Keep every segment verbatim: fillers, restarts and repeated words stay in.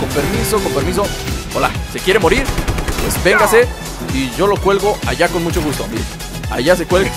con permiso, con permiso. Hola, ¿se quiere morir? Pues véngase y yo lo cuelgo allá con mucho gusto. Mire, allá se cuelga.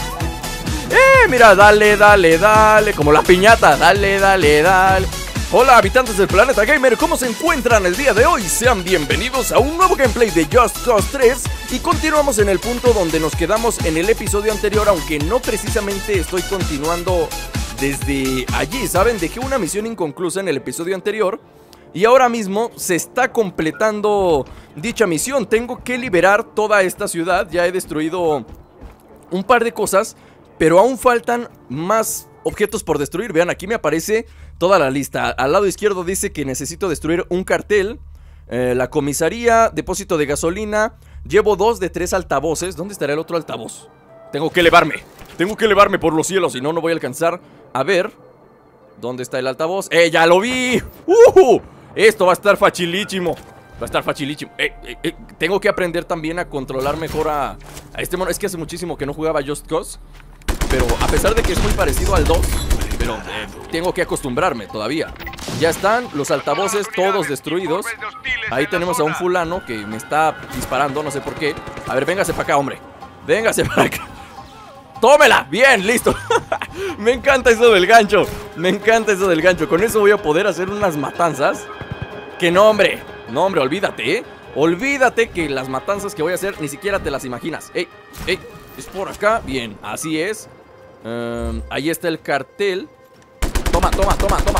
Eh, mira, dale, dale, dale. Como la piñata, dale, dale, dale. Hola, habitantes del planeta gamer, ¿cómo se encuentran el día de hoy? Sean bienvenidos a un nuevo gameplay de Just Cause tres. Y continuamos en el punto donde nos quedamos en el episodio anterior, aunque no precisamente estoy continuando desde allí, ¿saben? Dejé una misión inconclusa en el episodio anterior y ahora mismo se está completando dicha misión. Tengo que liberar toda esta ciudad. Ya he destruido un par de cosas, pero aún faltan más objetos por destruir. Vean, aquí me aparece toda la lista. Al lado izquierdo dice que necesito destruir un cartel, eh, la comisaría, depósito de gasolina. Llevo dos de tres altavoces. ¿Dónde estará el otro altavoz? Tengo que elevarme. Tengo que elevarme por los cielos, si no, no voy a alcanzar a ver dónde está el altavoz. ¡Eh, ya lo vi! ¡Uh! Esto va a estar facilísimo. Va a estar facilísimo. Eh, eh, eh, tengo que aprender también a controlar mejor a, a este mono. Es que hace muchísimo que no jugaba Just Cause, pero a pesar de que es muy parecido al dos, pero eh, tengo que acostumbrarme todavía. Ya están los altavoces todos destruidos. Ahí tenemos a un fulano que me está disparando, no sé por qué. A ver, véngase para acá, hombre. Véngase para acá. ¡Tómela! Bien, listo. Me encanta eso del gancho. Me encanta eso del gancho. Con eso voy a poder hacer unas matanzas. Que no, hombre. No, hombre, olvídate, ¿eh? Olvídate que las matanzas que voy a hacer ni siquiera te las imaginas. ¡Ey! ¡Ey! Es por acá. Bien, así es. um, Ahí está el cartel. Toma, toma, toma, toma.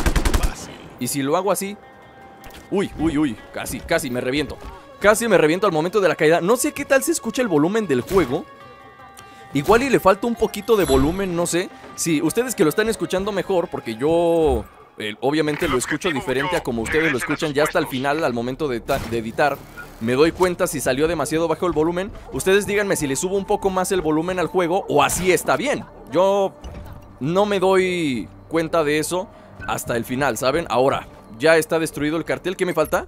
Y si lo hago así. Uy, uy, uy. Casi, casi me reviento. Casi me reviento al momento de la caída. No sé qué tal se escucha el volumen del juego. Igual y le falta un poquito de volumen, no sé. Si ustedes que lo están escuchando mejor, porque yo eh, obviamente lo escucho diferente a como ustedes lo escuchan ya hasta el final, al momento de, de editar. Me doy cuenta si salió demasiado bajo el volumen. Ustedes díganme si le subo un poco más el volumen al juego o así está bien. Yo no me doy cuenta de eso hasta el final, ¿saben? Ahora, ya está destruido el cartel. ¿Qué me falta?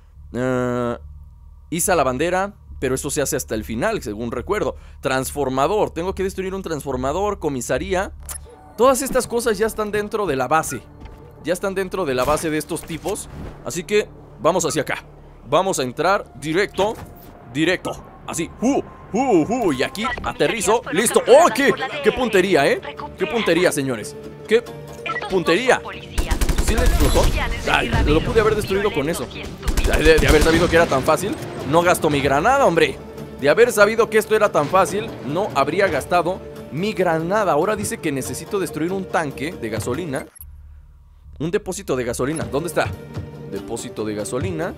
Uh, Iza la bandera. Pero eso se hace hasta el final, según recuerdo. Transformador, tengo que destruir un transformador. Comisaría. Todas estas cosas ya están dentro de la base. Ya están dentro de la base de estos tipos. Así que vamos hacia acá. Vamos a entrar directo. Directo, así, uh, uh, uh, y aquí aterrizo, listo. ¡Oh, qué! ¡Qué puntería, eh! ¡Qué puntería, señores! ¡Qué puntería! ¿Sí le explotó? Ay, lo pude haber destruido con eso. De, de haber sabido que era tan fácil, no gasto mi granada, hombre. De haber sabido que esto era tan fácil, no habría gastado mi granada. Ahora dice que necesito destruir un tanque de gasolina. Un depósito de gasolina, ¿dónde está? Depósito de gasolina.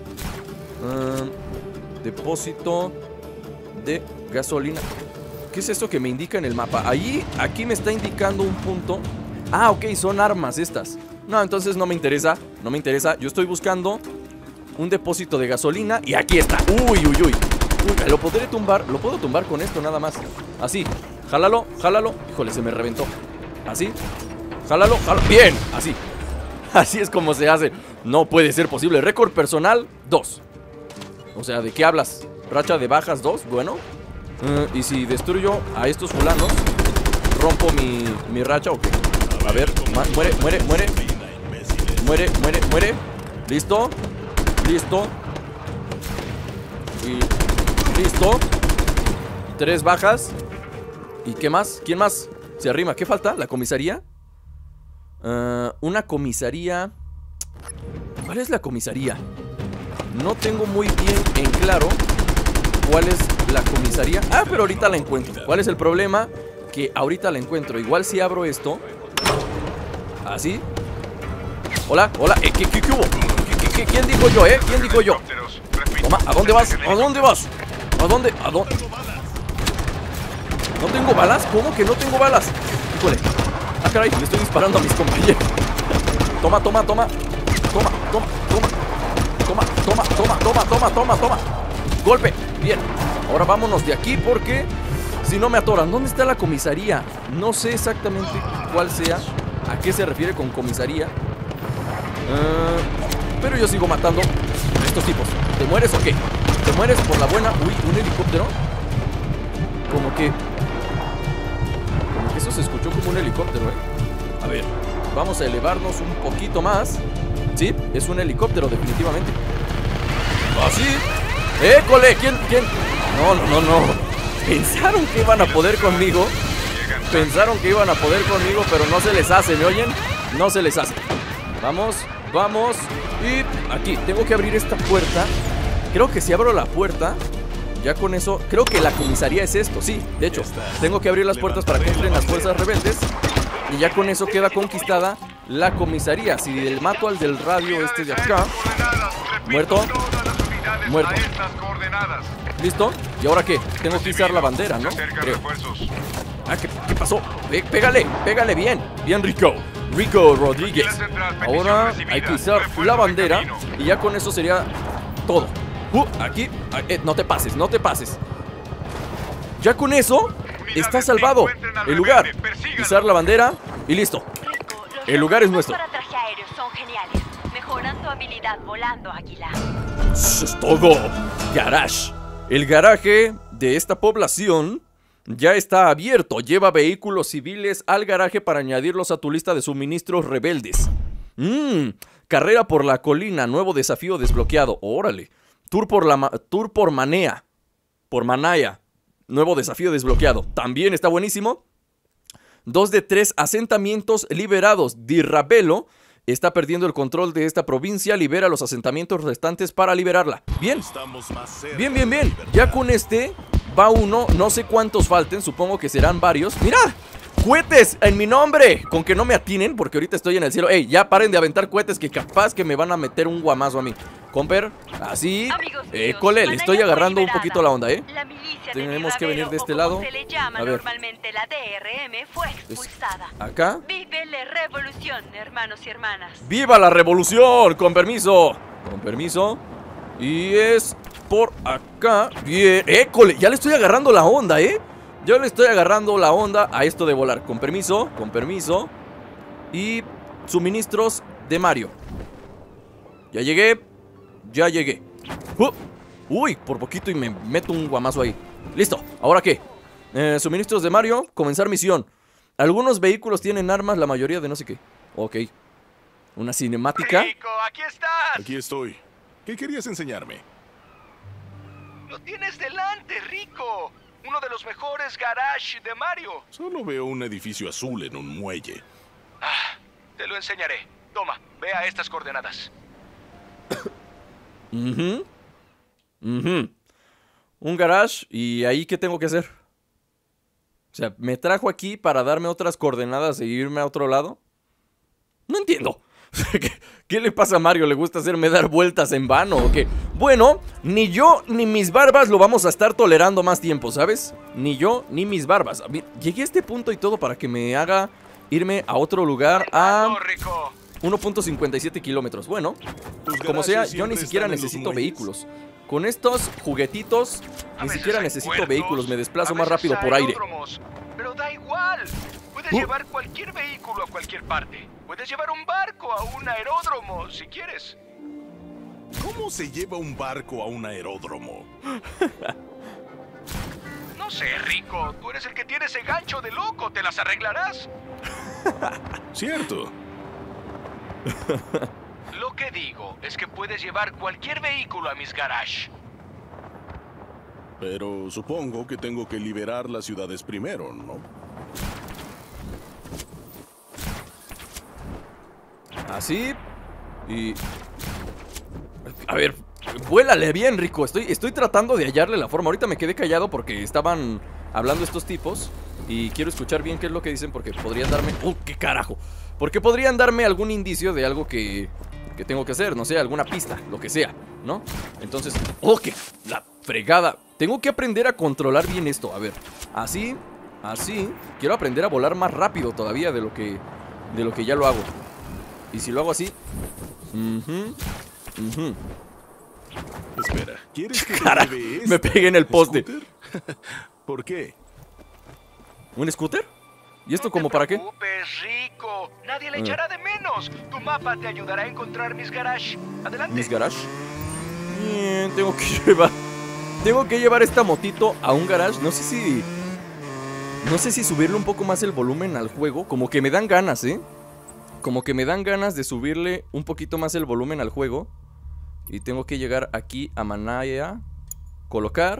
uh, Depósito de gasolina. ¿Qué es esto que me indica en el mapa? Ahí, aquí me está indicando un punto. Ah, ok, son armas estas. No, entonces no me interesa, no me interesa. Yo estoy buscando un depósito de gasolina y aquí está. Uy, uy, uy, uy, lo podré tumbar. Lo puedo tumbar con esto nada más. Así, jálalo, jálalo. Híjole, se me reventó. Así, jálalo, jálalo. Bien, así. Así es como se hace. No puede ser posible. Récord personal, dos. O sea, ¿de qué hablas? Racha de bajas, dos, bueno. uh, Y si destruyo a estos fulanos, rompo mi, mi racha, ok. A ver, muere, muere, muere. Muere, muere, muere. Listo. Listo. Y listo. Tres bajas. ¿Y qué más? ¿Quién más se arrima? ¿Qué falta? ¿La comisaría? Uh, una comisaría. ¿Cuál es la comisaría? No tengo muy bien en claro cuál es la comisaría. Ah, pero ahorita la encuentro. ¿Cuál es el problema? Que ahorita la encuentro. Igual si abro esto. Así. Hola, hola. Eh, ¿qué, qué, qué hubo? ¿Qué, qué, ¿Quién dijo yo, eh? ¿Quién dijo yo? Toma, ¿a dónde vas? ¿A dónde vas? ¿A dónde? ¿A dónde? ¿No tengo balas? ¿Cómo que no tengo balas? Híjole. Ah, caray, le estoy disparando a mis compañeros. Toma, toma, toma. Toma, toma, toma. Toma, toma, toma, toma, toma, toma, toma. Golpe, bien. Ahora vámonos de aquí porque si no me atoran. ¿Dónde está la comisaría? No sé exactamente cuál sea. ¿A qué se refiere con comisaría? Uh, pero yo sigo matando a estos tipos. ¿Te mueres o qué? ¿Te mueres por la buena? Uy, un helicóptero. Como que Como que eso se escuchó como un helicóptero, eh. A ver, vamos a elevarnos un poquito más. Sí, es un helicóptero definitivamente. Así. ¡École! ¿Quién? ¿Quién? No, no, no, no. Pensaron que iban a poder conmigo. Pensaron que iban a poder conmigo, pero no se les hace, ¿me oyen? No se les hace. Vamos, vamos. Y aquí, tengo que abrir esta puerta. Creo que si abro la puerta, ya con eso, creo que la comisaría es esto, sí. De hecho, tengo que abrir las puertas para que entren las fuerzas rebeldes. Y ya con eso queda conquistada la comisaría. Si le mato al del radio este de acá. Muerto. Muerto. ¿Listo? ¿Y ahora qué? Tengo que izar la bandera, ¿no? Creo. Ah, ¿qué, qué pasó? P pégale, pégale bien. Bien, Rico. Rico Rodríguez. Ahora hay que izar la bandera. Y ya con eso sería todo. Uh, aquí. Eh, no te pases, no te pases. Ya con eso está salvado el lugar. Izar la bandera y listo. El lugar es nuestro. Son geniales. Mejoran tu habilidad volando, águila. Eso es todo. Garage. El garaje de esta población ya está abierto. Lleva vehículos civiles al garaje para añadirlos a tu lista de suministros rebeldes. Mmm. Carrera por la colina. Nuevo desafío desbloqueado. Órale. Tour por la Tour por Manea. Por Manaya. Nuevo desafío desbloqueado. También está buenísimo. Dos de tres asentamientos liberados. Dirrabelo está perdiendo el control de esta provincia. Libera los asentamientos restantes para liberarla. Bien. Bien, bien, bien. Ya con este va uno. No sé cuántos falten. Supongo que serán varios. ¡Mira! ¡Cohetes en mi nombre! Con que no me atinen, porque ahorita estoy en el cielo. ¡Ey! Ya paren de aventar cohetes, que capaz que me van a meter un guamazo a mí. Comper, así. École, le estoy agarrando un poquito la onda, ¿eh? Tenemos que venir de este lado. A ver. Normalmente la D R M fue expulsada. ¿Acá? Vive la revolución, hermanos y hermanas. ¡Viva la revolución! Con permiso. Con permiso. Y es por acá. Bien. ¡École! Ya le estoy agarrando la onda, ¿eh? Yo le estoy agarrando la onda a esto de volar. Con permiso, con permiso. Y suministros de Mario. Ya llegué. Ya llegué. uh, Uy, por poquito y me meto un guamazo ahí. Listo, ¿ahora qué? Eh, suministros de Mario, comenzar misión. Algunos vehículos tienen armas, la mayoría de no sé qué. Ok. Una cinemática. Rico, aquí estás. Aquí estoy. ¿Qué querías enseñarme? Lo tienes delante, Rico. Uno de los mejores garage de Mario. Solo veo un edificio azul en un muelle. Ah, te lo enseñaré. Toma, ve a estas coordenadas. Mhm. Mhm. Un garage. ¿Y ahí qué tengo que hacer? O sea, ¿me trajo aquí para darme otras coordenadas e irme a otro lado? No entiendo. ¿Qué, ¿Qué le pasa a Mario? ¿Le gusta hacerme dar vueltas en vano o qué? Bueno, ni yo ni mis barbas lo vamos a estar tolerando más tiempo, ¿sabes? Ni yo ni mis barbas. A ver, llegué a este punto y todo para que me haga irme a otro lugar a uno punto cincuenta y siete kilómetros. Bueno, como sea, yo ni siquiera necesito vehículos. Con estos juguetitos, ni siquiera necesito vehículos. Me desplazo más rápido por aire. Pero da igual. Puedes uh. llevar cualquier vehículo a cualquier parte. Puedes llevar un barco a un aeródromo si quieres. ¿Cómo se lleva un barco a un aeródromo? No sé, Rico. Tú eres el que tiene ese gancho de loco. ¿Te las arreglarás? Cierto. Lo que digo es que puedes llevar cualquier vehículo a mis garages. Pero supongo que tengo que liberar las ciudades primero, ¿no? Así. Y... A ver, vuélale bien, Rico. Estoy, estoy tratando de hallarle la forma. Ahorita me quedé callado porque estaban hablando estos tipos. Y quiero escuchar bien qué es lo que dicen, porque podrían darme... ¡Uh, qué carajo! Porque podrían darme algún indicio de algo que... que tengo que hacer, no sé, alguna pista, lo que sea, ¿no? Entonces, ¡oh, qué! La fregada. Tengo que aprender a controlar bien esto. A ver, así, así. Quiero aprender a volar más rápido todavía de lo que, de lo que ya lo hago. Y si lo hago así... Uh-huh, uh-huh. Espera, ¿quieres que Cara, te lleve me pegué en el poste. ¿Por qué? ¿Un scooter? ¿Y esto no como para qué? No te preocupes, Rico. Nadie le echará de menos. Tu mapa te ayudará a encontrar mis garages. Adelante. ¿Mis garages? Bien, tengo que llevar... Tengo que llevar esta motito a un garage. No sé si... No sé si subirle un poco más el volumen al juego. Como que me dan ganas, ¿eh? Como que me dan ganas de subirle un poquito más el volumen al juego. Y tengo que llegar aquí a Manaya, colocar.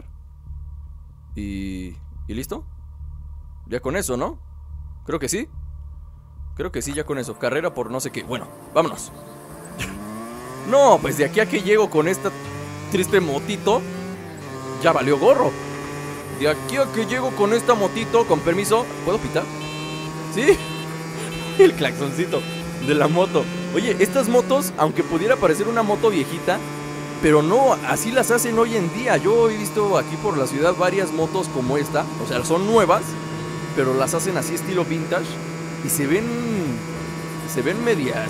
Y... ¿Y listo? Ya con eso, ¿no? Creo que sí. Creo que sí, ya con eso. Carrera por no sé qué. Bueno, vámonos. No, pues de aquí a que llego con esta triste motito, ya valió gorro. De aquí a que llego con esta motito, con permiso, ¿puedo pitar? Sí. El claxoncito de la moto. Oye, estas motos, aunque pudiera parecer una moto viejita, pero no, así las hacen hoy en día. Yo he visto aquí por la ciudad varias motos como esta. O sea, son nuevas, pero las hacen así estilo vintage. Y se ven... Se ven medias...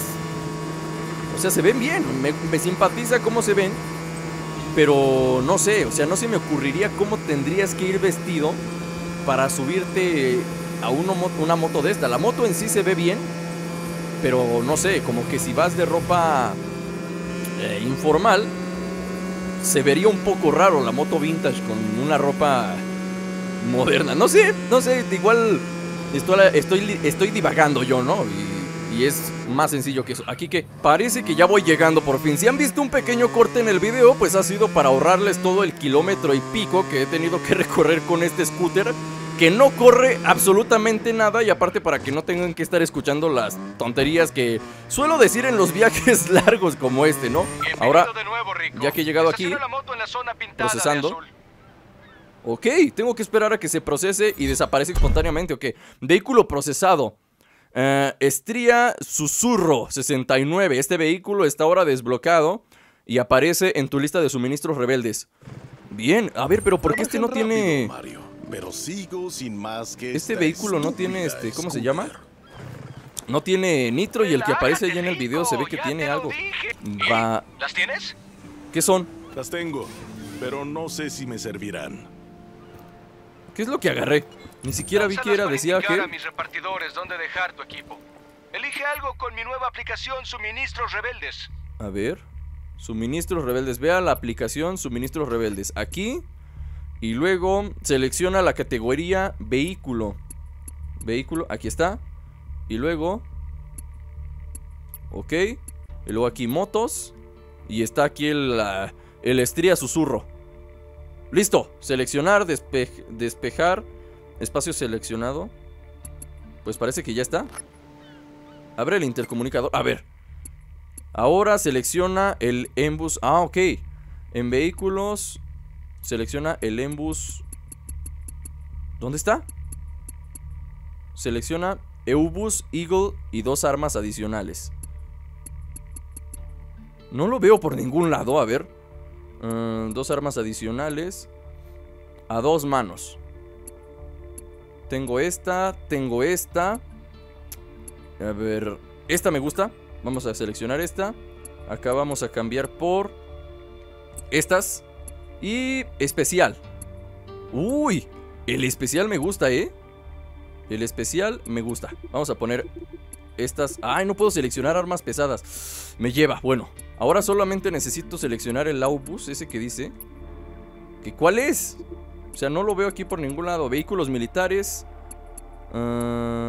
O sea, se ven bien. Me, me simpatiza cómo se ven. Pero no sé, o sea, no se me ocurriría cómo tendrías que ir vestido para subirte a uno, una moto de esta. La moto en sí se ve bien, pero no sé, como que si vas de ropa eh, informal, se vería un poco raro la moto vintage con una ropa moderna. No sé, no sé, igual estoy, estoy, estoy divagando yo, ¿no? Y, y es más sencillo que eso. Aquí que parece que ya voy llegando por fin. Si han visto un pequeño corte en el video, pues ha sido para ahorrarles todo el kilómetro y pico que he tenido que recorrer con este scooter, que no corre absolutamente nada, y aparte para que no tengan que estar escuchando las tonterías que suelo decir en los viajes largos como este, ¿no? Ahora, de nuevo, Rico. ya que he llegado aquí, la moto en la zona pintada procesando. de azul. Ok, tengo que esperar a que se procese y desaparece espontáneamente. Ok, vehículo procesado. Uh, estría Susurro sesenta y nueve. Este vehículo está ahora desbloqueado y aparece en tu lista de suministros rebeldes. Bien, a ver, pero ¿por qué este no tiene... Mario, pero sigo sin más que este vehículo no tiene, este, ¿cómo se llama? No tiene nitro, y el que aparece ahí en el video se ve que tiene algo. Va... ¿Las tienes? ¿Qué son? Las tengo, pero no sé si me servirán. ¿Qué es lo que agarré? Ni siquiera vi que era, decía que... a mis repartidores dónde dejar tu equipo. Elige algo con mi nueva aplicación Suministros Rebeldes. A ver... Suministros rebeldes. Vea la aplicación Suministros Rebeldes. Aquí. Y luego selecciona la categoría Vehículo. Vehículo, aquí está. Y luego... Ok. Y luego aquí Motos. Y está aquí el, uh, el Estría Susurro. Listo. Seleccionar, despe despejar. Espacio seleccionado. Pues parece que ya está. Abre el intercomunicador. A ver. Ahora selecciona el Embus. Ah, ok. En vehículos selecciona el Embus. ¿Dónde está? Selecciona Eubus, Eagle y dos armas adicionales. No lo veo por ningún lado. A ver. uh, Dos armas adicionales a dos manos. Tengo esta, tengo esta. A ver, esta me gusta. Vamos a seleccionar esta. Acá vamos a cambiar por estas. Y especial. Uy, el especial me gusta, ¿eh? El especial me gusta. Vamos a poner estas. Ay, no puedo seleccionar armas pesadas. Me lleva, bueno. Ahora solamente necesito seleccionar el Aubus, ese que dice que ¿cuál es? O sea, no lo veo aquí por ningún lado. Vehículos militares. uh,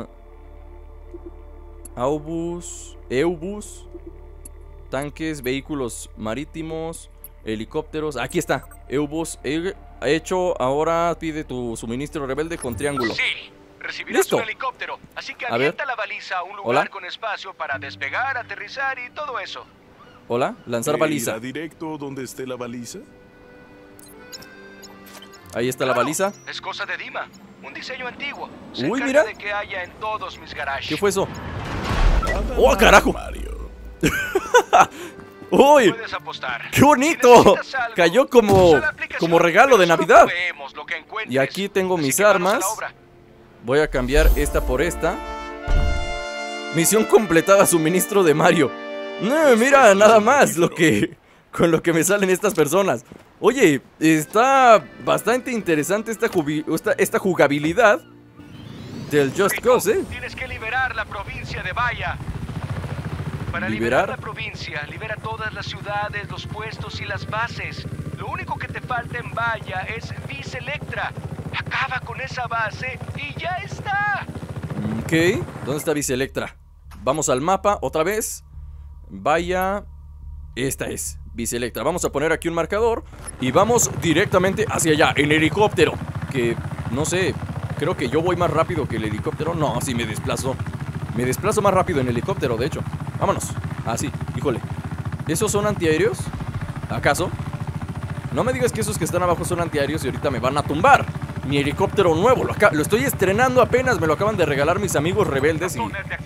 Aubus, Eubus, tanques, vehículos marítimos, helicópteros. Aquí está, Eubus. He hecho, ahora pide tu suministro rebelde con triángulo. Sí, recibirás ¿Listo? un helicóptero. Así que A avienta ver. la baliza a un lugar Hola. con espacio para despegar, aterrizar y todo eso. Hola, lanzar ¿E baliza. irá directo donde esté la baliza? Ahí está la Claro, baliza. Es cosa de Dima, un diseño antiguo. Se Uy, encarga mira. de que haya en todos mis garages. ¿Qué fue eso? Nada ¡Oh, mal, carajo! Mario. ¡Uy! Puedes apostar. ¡Qué bonito! Si necesitas algo, Cayó como, usa la aplicación, como regalo de pero solo Navidad. proveemos lo que encuentres. Y aquí tengo Así mis que manos a armas. la obra. Voy a cambiar esta por esta. Misión completada, suministro de Mario. No, mira, nada más lo que con lo que me salen estas personas. Oye, está bastante interesante esta, esta, esta jugabilidad del Just Rico, Cause, ¿eh? Tienes que liberar la provincia de Bahia. Para ¿Liberar? liberar la provincia, libera todas las ciudades, los puestos y las bases. Lo único que te falta en Bahia es Vice Electra. Acaba con esa base y ya está. Ok, ¿dónde está Vice Electra? Vamos al mapa otra vez. Vaya, esta es Viselectra. Vamos a poner aquí un marcador y vamos directamente hacia allá, en helicóptero. Que, no sé, creo que yo voy más rápido que el helicóptero. No, sí me desplazo. Me desplazo más rápido en helicóptero, de hecho. Vámonos. Ah, sí, híjole. ¿Esos son antiaéreos? ¿Acaso? No me digas que esos que están abajo son antiaéreos y ahorita me van a tumbar. Mi helicóptero nuevo, lo, lo estoy estrenando apenas. Me lo acaban de regalar mis amigos rebeldes y,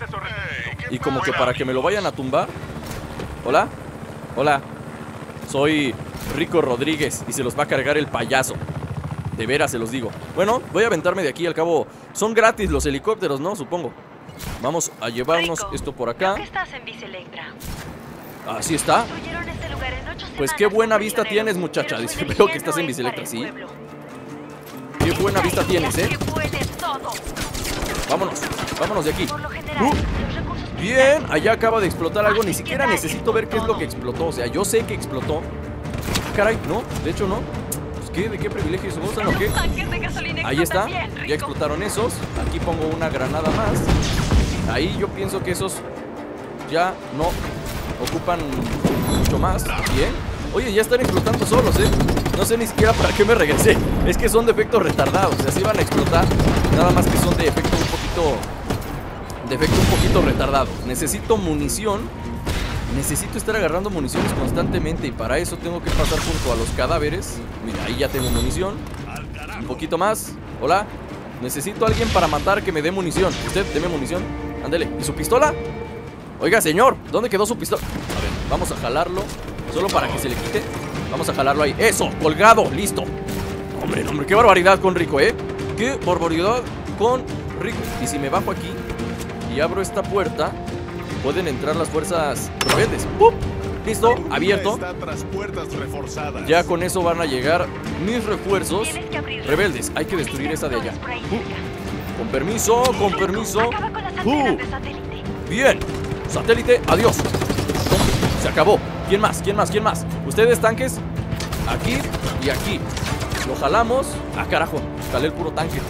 y como que para que me lo vayan a tumbar. Hola, hola. Soy Rico Rodríguez y se los va a cargar el payaso. De veras se los digo. Bueno, voy a aventarme de aquí, al cabo son gratis los helicópteros, ¿no? Supongo. Vamos a llevarnos Rico, esto por acá. creo que estás en Viselectra. Así está. Construyeron este lugar en ocho Pues semanas qué buena con vista prisioneros, tienes, muchacha. pero su Dice, energía veo que no estás en es Viselectra, para el ¿sí? pueblo. Qué buena vista Energía tienes, ¿eh? que huele todo. Vámonos, vámonos de aquí. Por lo general, Uh, los recursos Bien, militares- allá acaba de explotar algo. Ni Así siquiera que necesito ver qué es lo que explotó. O sea, yo sé que explotó. Caray, no, de hecho no. Pues qué, ¿de qué privilegios gozan o qué? Los tanques de gasolina Ahí está, explotan bien, ya Rico. explotaron esos. Aquí pongo una granada más. Ahí yo pienso que esos ya no ocupan mucho más. Bien. Oye, ya están explotando solos, ¿eh? No sé ni siquiera para qué me regresé. Es que son de efectos retardados. O sea, sí van a explotar. Nada más que son de efecto un poquito... De efecto un poquito retardado. Necesito munición. Necesito estar agarrando municiones constantemente. Y para eso tengo que pasar junto a los cadáveres. Mira, ahí ya tengo munición. Un poquito más. Hola. Necesito a alguien para matar que me dé munición. Usted, deme munición. Ándele. ¿Y su pistola? Oiga, señor, ¿dónde quedó su pistola? A ver, vamos a jalarlo. Solo para que se le quite. Vamos a jalarlo ahí. ¡Eso! ¡Colgado! ¡Listo! Hombre, hombre, qué barbaridad con Rico, ¿eh? ¡Qué barbaridad con Rico! Y si me bajo aquí y abro esta puerta, pueden entrar las fuerzas rebeldes. ¡Pup! Listo, abierto. Está tras puertas reforzadas. Ya con eso van a llegar mis refuerzos Tienes que abrirlo. rebeldes. Hay que destruir esa de allá. Por ahí Uh, cerca. con permiso, con permiso. Acaba con las Uh, antenas de satélite. bien. Satélite, adiós. Se acabó. ¿Quién más? ¿Quién más? ¿Quién más? Ustedes, tanques. Aquí y aquí. Lo jalamos. Ah, carajo. Jalé el puro tanque.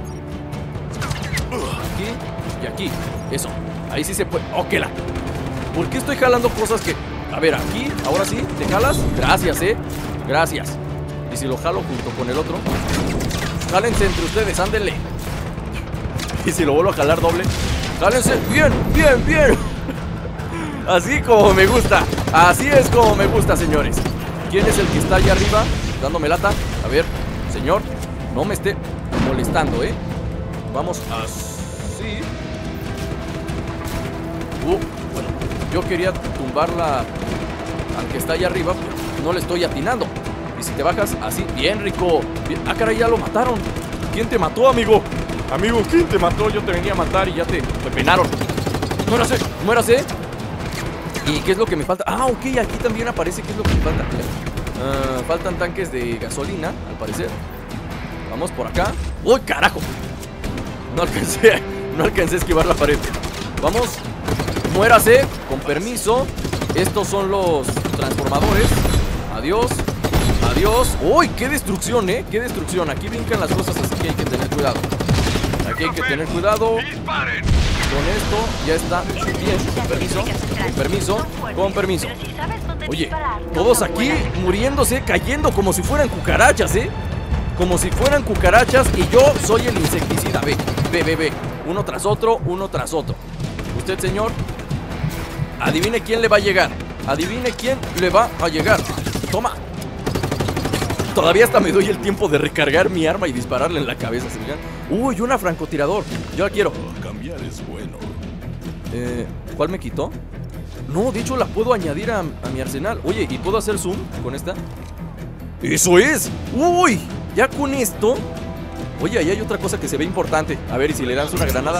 Aquí y aquí. Eso. Ahí sí se puede. ¡Oh, qué la! ¿Por qué estoy jalando cosas que... A ver, aquí, ahora sí, ¿te jalas? Gracias, eh. Gracias. Y si lo jalo junto con el otro. Jálense entre ustedes, ándenle. Y si lo vuelvo a jalar doble. Jálense. Bien, bien, bien. Así como me gusta. Así es como me gusta, señores. ¿Quién es el que está allá arriba dándome lata? A ver, señor, no me esté molestando, ¿eh? Vamos así. Uh, bueno, yo quería tumbarla al que está allá arriba, pero no le estoy atinando. Y si te bajas así, bien, Rico. Bien. Ah, caray, ya lo mataron. ¿Quién te mató, amigo? Amigo, ¿quién te mató? Yo te venía a matar y ya te, te penaron. Muérase, muérase. ¿Y qué es lo que me falta? Ah, ok, aquí también aparece qué es lo que me falta. Uh, faltan tanques de gasolina, al parecer. Vamos por acá. ¡Uy, carajo! No alcancé, no alcancé a esquivar la pared. Vamos, muérase, con permiso. Estos son los transformadores. Adiós, adiós. ¡Uy, qué destrucción, eh! ¡Qué destrucción! Aquí brincan las cosas, así que hay que tener cuidado. Aquí hay que tener cuidado. ¡Disparen! Con esto ya está bien, con permiso, con permiso, con permiso. Pero si sabes dónde Oye, disparar, no todos te aquí vuelas. muriéndose, cayendo como si fueran cucarachas, ¿eh? Como si fueran cucarachas y yo soy el insecticida. Ve, ve, ve, ve. Uno tras otro, uno tras otro. Usted, señor, adivine quién le va a llegar. Adivine quién le va a llegar. Toma. Todavía hasta me doy el tiempo de recargar mi arma y dispararle en la cabeza, ¿se fijan? Uy, una francotirador. Yo la quiero. Cambiar es bueno. Eh, ¿cuál me quitó? No, de hecho la puedo añadir a, a mi arsenal. Oye, ¿y puedo hacer zoom con esta? ¡Eso es! ¡Uy! Ya con esto. Oye, ahí hay otra cosa que se ve importante. A ver, ¿y si le lanzo una granada?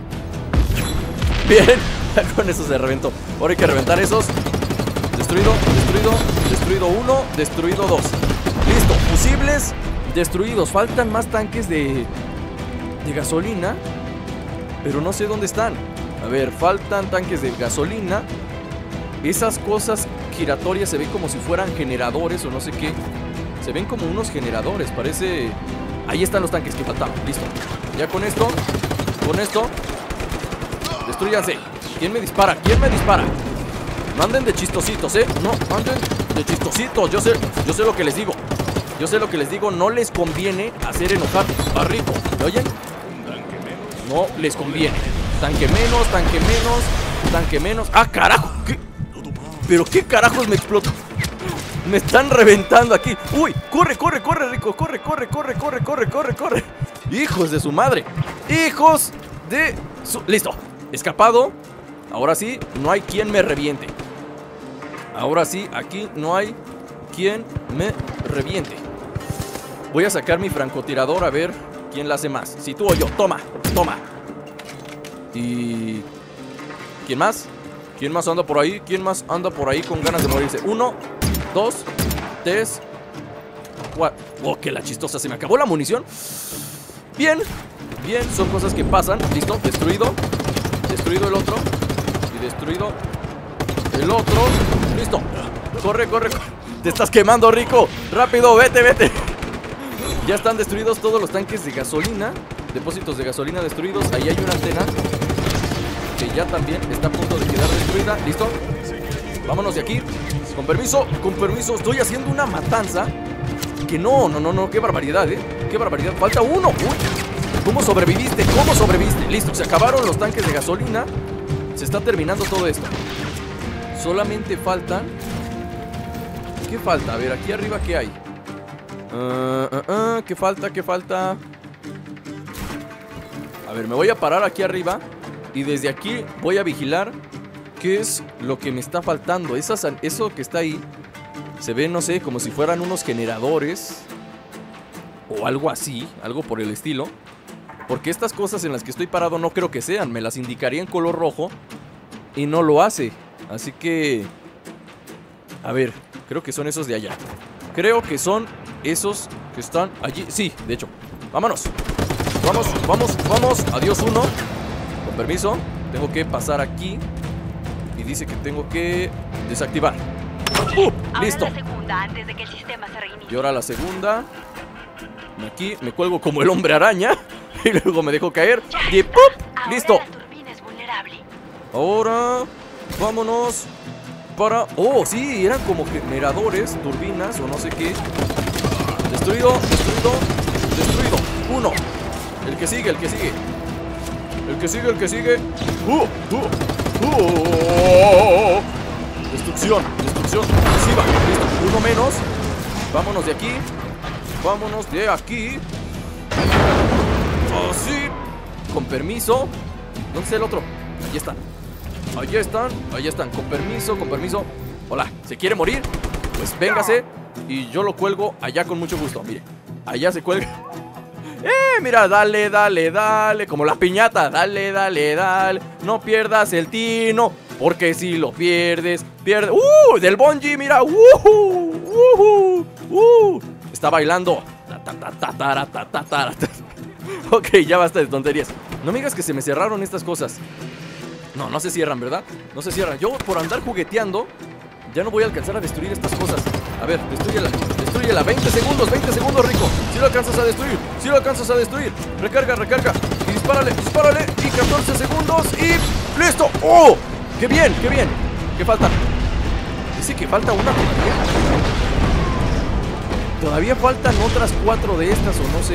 Bien, ya con eso se reventó. Ahora hay que reventar esos. Destruido, destruido, destruido uno, destruido dos. Listo, fusibles destruidos. Faltan más tanques de, de gasolina, pero no sé dónde están. A ver, faltan tanques de gasolina. Esas cosas giratorias se ven como si fueran generadores o no sé qué. Se ven como unos generadores, parece... Ahí están los tanques que faltaban, listo. Ya con esto, con esto destrúyanse. ¿Quién me dispara? ¿Quién me dispara? No anden de chistositos, ¿eh? No anden de chistositos. Yo sé, yo sé lo que les digo. Yo sé lo que les digo. No les conviene hacer enojar a Rico. ¿Me oyen? No les conviene. Tanque menos, tanque menos, tanque menos. ¡Ah, carajo! ¿Qué? ¿Pero qué carajos me explotó? Me están reventando aquí. ¡Uy! ¡Corre, corre, corre, Rico! ¡Corre, corre, corre, corre, corre, corre, corre! ¡Hijos de su madre! ¡Hijos de su... ¡Listo! Escapado. Ahora sí, no hay quien me reviente. Ahora sí, aquí no hay quien me reviente. Voy a sacar mi francotirador a ver quién la hace más. Si tú o yo. Toma, toma. Y... ¿quién más? ¿Quién más anda por ahí? ¿Quién más anda por ahí con ganas de morirse? Uno, dos, tres, cuatro. Oh, que la chistosa. Se me acabó la munición. Bien, bien. Son cosas que pasan. Listo, destruido. Destruido el otro. Y destruido el otro. Listo. Corre, corre, corre. Te estás quemando, Rico. Rápido, vete, vete. Ya están destruidos todos los tanques de gasolina. Depósitos de gasolina destruidos. Ahí hay una antena que ya también está a punto de quedar destruida. ¿Listo? Vámonos de aquí. Con permiso, con permiso. Estoy haciendo una matanza que no, no, no, no. Qué barbaridad, ¿eh? Qué barbaridad. Falta uno. Uy. ¿Cómo sobreviviste? ¿Cómo sobreviviste? Listo, se acabaron los tanques de gasolina. Se está terminando todo esto. Solamente faltan... ¿qué falta? A ver, aquí arriba, ¿qué hay? Uh, uh, uh, ¿Qué falta? ¿Qué falta? A ver, me voy a parar aquí arriba y desde aquí voy a vigilar qué es lo que me está faltando. Esas, eso que está ahí se ve, no sé, como si fueran unos generadores o algo así, algo por el estilo. Porque estas cosas en las que estoy parado no creo que sean. Me las indicaría en color rojo y no lo hace. Así que... a ver, creo que son esos de allá. Creo que son esos que están allí. Sí, de hecho. Vámonos. Vamos, vamos, vamos. Adiós uno. Con permiso. Tengo que pasar aquí. Y dice que tengo que desactivar. ¡Uh! Listo. Ahora la segunda antes de que el sistema se reinicie. Y ahora la segunda. Aquí me cuelgo como el hombre araña. Y luego me dejo caer. Y ¡pup! Listo. La turbina es vulnerable. Ahora vámonos para... oh, sí, eran como generadores, turbinas o no sé qué. Destruido, destruido, destruido. Uno. El que sigue, el que sigue. El que sigue, el que sigue. Uh, uh, uh. Destrucción, destrucción masiva. Listo, uno menos. Vámonos de aquí. Vámonos de aquí. Así. Con permiso. ¿Dónde está el otro? Ahí están. Ahí están, ahí están. Con permiso, con permiso. Hola, ¿se quiere morir? Pues véngase. Y yo lo cuelgo allá con mucho gusto. Mire, allá se cuelga. Eh, mira, dale, dale, dale. Como la piñata. Dale, dale, dale. No pierdas el tino. Porque si lo pierdes, pierdes. ¡Uh! Del bungee, mira. ¡Uh! ¡Uh! ¡Uh! Está bailando. Ok, ya basta de tonterías. No me digas que se me cerraron estas cosas. No, no se cierran, ¿verdad? No se cierran. Yo por andar jugueteando ya no voy a alcanzar a destruir estas cosas. A ver, destrúyela, destrúyela. veinte segundos, veinte segundos, Rico. Si lo alcanzas a destruir, si lo alcanzas a destruir. Recarga, recarga. Y dispárale, dispárale. Y catorce segundos y ¡listo! ¡Oh! ¡Qué bien, qué bien! ¿Qué falta? Dice que falta una todavía. Todavía faltan otras cuatro de estas o no sé.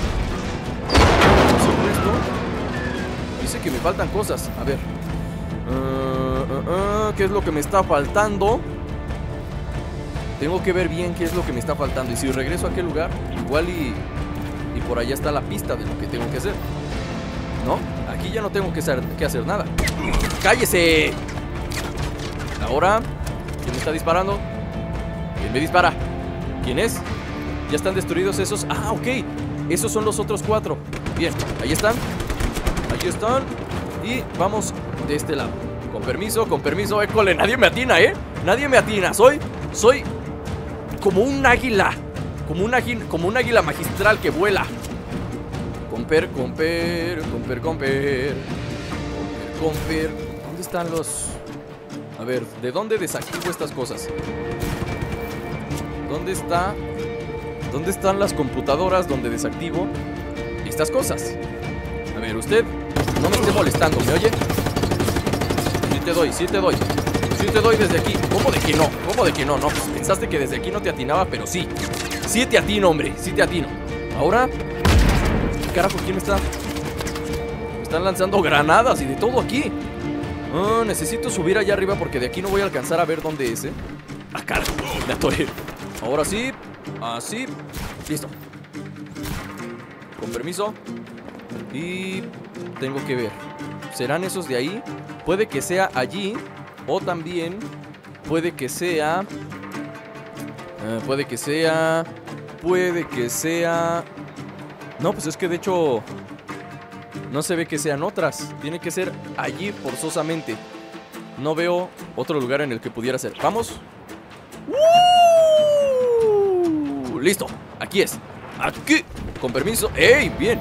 Sobre esto dice que me faltan cosas. A ver. Uh, uh, uh, ¿Qué es lo que me está faltando? Tengo que ver bien qué es lo que me está faltando. Y si regreso a aquel lugar, igual y, y por allá está la pista de lo que tengo que hacer. ¿No? Aquí ya no tengo que hacer, que hacer nada. ¡Cállese! Ahora, ¿quién me está disparando? ¿Quién me dispara? ¿Quién es? ¿Ya están destruidos esos? Ah, ok. Esos son los otros cuatro. Bien, ahí están. Ahí están. Y vamos de este lado. Con permiso, con permiso. École, nadie me atina, ¿eh? Nadie me atina. Soy, soy como un águila. Como un águila, como un águila magistral que vuela. Comper, comper, comper, comper. Comper, comper. ¿Dónde están los...? A ver, ¿de dónde desactivo estas cosas? ¿Dónde está? ¿Dónde están las computadoras donde desactivo estas cosas? A ver, usted no me esté molestando, ¿me oye? Sí te doy, sí te doy. Sí te doy desde aquí. ¿Cómo de que no? ¿Cómo de que no? No, pues pensaste que desde aquí no te atinaba, pero sí. Sí te atino, hombre, sí te atino. Ahora, carajo, ¿quién me está? Me están lanzando granadas y de todo aquí. Oh, necesito subir allá arriba porque de aquí no voy a alcanzar a ver dónde es, ¿eh? Ah, carajo, me atoré. Ahora sí, así. Listo. Con permiso. Y tengo que ver. ¿Serán esos de ahí? Puede que sea allí. O también puede que sea eh, Puede que sea Puede que sea No, pues es que de hecho no se ve que sean otras. Tiene que ser allí forzosamente. No veo otro lugar en el que pudiera ser. Vamos. ¡Uh! Listo, aquí es. Aquí, con permiso. ¡Ey! Bien.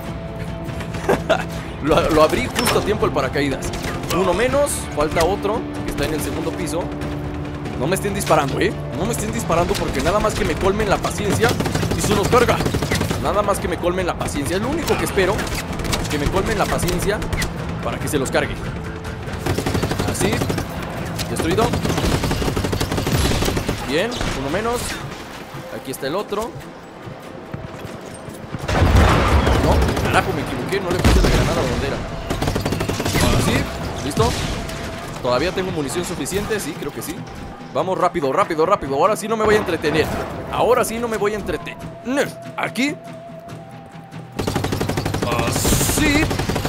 lo, lo abrí justo a tiempo el paracaídas. Uno menos, falta otro que está en el segundo piso. No me estén disparando, ¿eh? No me estén disparando porque nada más que me colmen la paciencia y se nos carga. Nada más que me colmen la paciencia. Es lo único que espero, que me colmen la paciencia para que se los cargue. Así. Destruido. Bien, uno menos. Aquí está el otro. No, carajo, me equivoqué. No le puse la granada donde era. Ahora sí, listo. Todavía tengo munición suficiente, sí, creo que sí. Vamos rápido, rápido, rápido. Ahora sí no me voy a entretener. Ahora sí no me voy a entretener. Aquí. Así.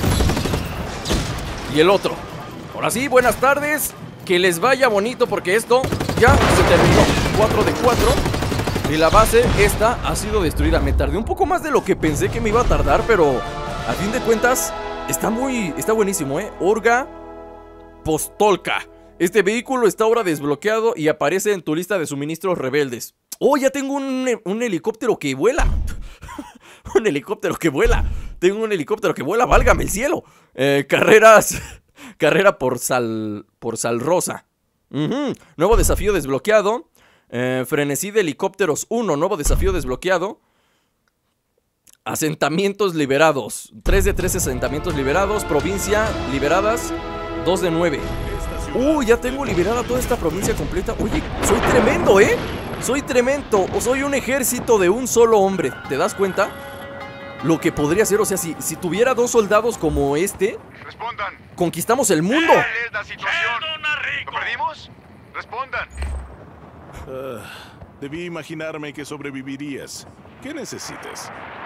Y el otro. Ahora sí, buenas tardes. Que les vaya bonito porque esto ya se terminó. cuatro de cuatro. Y la base esta ha sido destruida. Me tardé un poco más de lo que pensé que me iba a tardar, pero a fin de cuentas está muy, está buenísimo, ¿eh? Orga Postolka. Este vehículo está ahora desbloqueado y aparece en tu lista de suministros rebeldes. Oh, ya tengo un, un helicóptero que vuela. Un helicóptero que vuela. Tengo un helicóptero que vuela, válgame el cielo. Eh, carreras. Carrera por Sal. Por Sal Rosa. Uh-huh. Nuevo desafío desbloqueado. Eh, frenesí de helicópteros uno. Nuevo desafío desbloqueado. Asentamientos liberados. tres de tres asentamientos liberados. Provincia liberadas. dos de nueve. Uh, ya tengo liberada toda esta provincia completa. Oye, soy tremendo, ¿eh? Soy tremendo. O soy un ejército de un solo hombre. ¿Te das cuenta? Lo que podría ser, o sea, si, si tuviera dos soldados como este, respondan. Conquistamos el mundo. ¿Cuál es la situación? ¿Lo perdimos? Respondan. Uh, debí imaginarme que sobrevivirías. ¿Qué necesitas?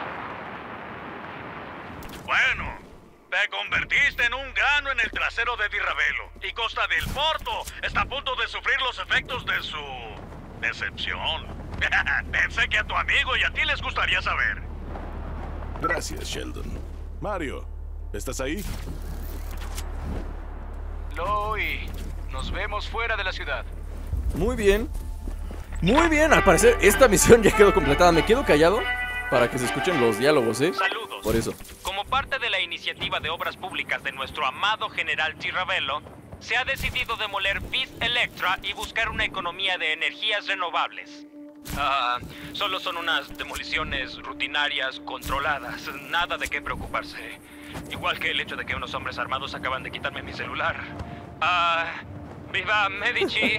Bueno, te convertiste en un grano en el trasero de Di Ravello. Y Costa del Porto está a punto de sufrir los efectos de su decepción. Pensé que a tu amigo y a ti les gustaría saber. Gracias, Sheldon. Mario, ¿estás ahí? Loy, nos vemos fuera de la ciudad. Muy bien. Muy bien, al parecer esta misión ya quedó completada. Me quedo callado para que se escuchen los diálogos, ¿eh? Saludos. Por eso. Como parte de la iniciativa de obras públicas de nuestro amado general Di Ravello, se ha decidido demoler Vis Electra y buscar una economía de energías renovables. Ah, solo son unas demoliciones rutinarias controladas, nada de qué preocuparse. Igual que el hecho de que unos hombres armados acaban de quitarme mi celular. Ah, ¡viva Medici!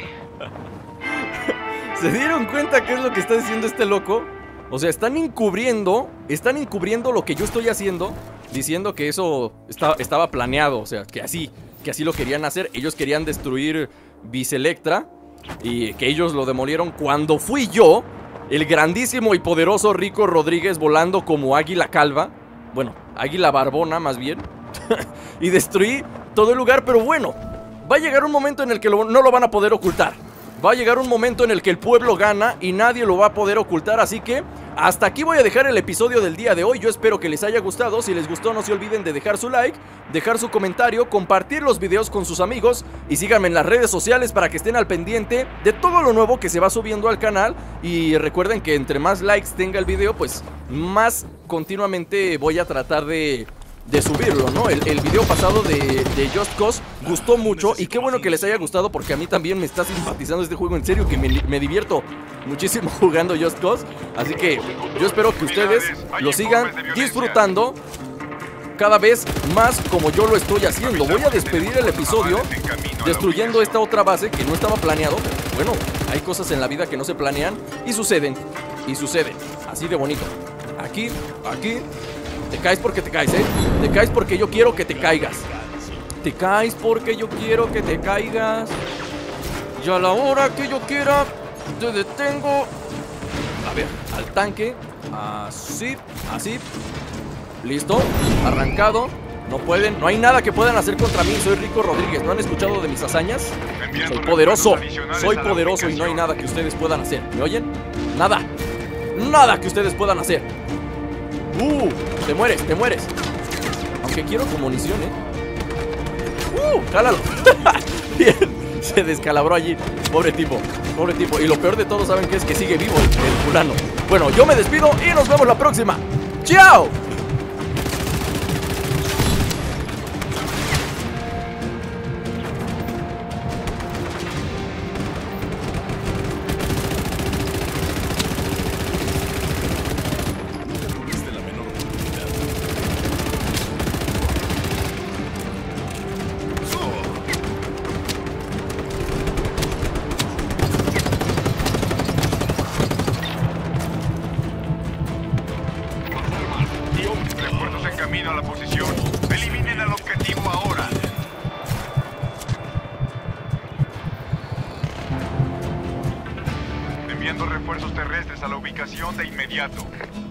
¿Se dieron cuenta qué es lo que está diciendo este loco? O sea, están encubriendo, están encubriendo lo que yo estoy haciendo, diciendo que eso está, estaba planeado, o sea, que así, que así lo querían hacer. Ellos querían destruir Vis Electra y que ellos lo demolieron cuando fui yo, el grandísimo y poderoso Rico Rodríguez, volando como águila calva, bueno, águila barbona más bien, y destruí todo el lugar. Pero bueno, va a llegar un momento en el que lo, no lo van a poder ocultar. Va a llegar un momento en el que el pueblo gana y nadie lo va a poder ocultar. Así que hasta aquí voy a dejar el episodio del día de hoy. Yo espero que les haya gustado. Si les gustó, no se olviden de dejar su like, dejar su comentario, compartir los videos con sus amigos y síganme en las redes sociales para que estén al pendiente de todo lo nuevo que se va subiendo al canal. Y recuerden que entre más likes tenga el video, pues más continuamente voy a tratar de... de subirlo, ¿no? El, el video pasado de, de Just Cause gustó mucho y qué bueno que les haya gustado porque a mí también me está simpatizando este juego. En serio que me, me divierto muchísimo jugando Just Cause. Así que yo espero que ustedes lo sigan disfrutando cada vez más como yo lo estoy haciendo. Voy a despedir el episodio destruyendo esta otra base que no estaba planeado, pero bueno, hay cosas en la vida que no se planean y suceden, y suceden, así de bonito. Aquí, aquí, te caes porque te caes, ¿eh? Te caes porque yo quiero que te caigas. Te caes porque yo quiero que te caigas. Y a la hora que yo quiera, te detengo. A ver, al tanque. Así, así. Listo, arrancado. No pueden, no hay nada que puedan hacer contra mí. Soy Rico Rodríguez, ¿no han escuchado de mis hazañas? Soy poderoso, soy poderoso y no hay nada que ustedes puedan hacer. ¿Me oyen? Nada, nada que ustedes puedan hacer. Uh, te mueres, te mueres. Aunque quiero tu munición, ¿eh? Uh, jálalo. Bien, se descalabró allí. Pobre tipo, pobre tipo. Y lo peor de todo, ¿saben qué es? Que sigue vivo el, el fulano. Bueno, yo me despido y nos vemos la próxima. ¡Chao! Camino a la posición. Eliminen al objetivo ahora. Enviando refuerzos terrestres a la ubicación de inmediato.